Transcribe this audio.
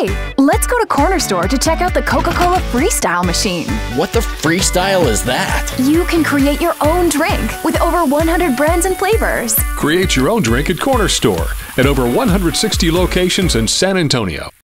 Hey, let's go to Corner Store to check out the Coca-Cola Freestyle machine. What the freestyle is that? You can create your own drink with over 100 brands and flavors. Create your own drink at Corner Store at over 160 locations in San Antonio.